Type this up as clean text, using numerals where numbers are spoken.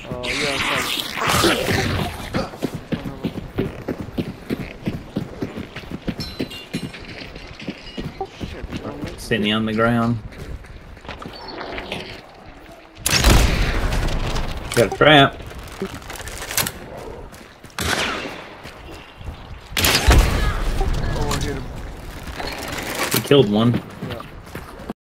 Yeah, Sitting on the ground. Got a trap. Oh, I hit him. He killed one.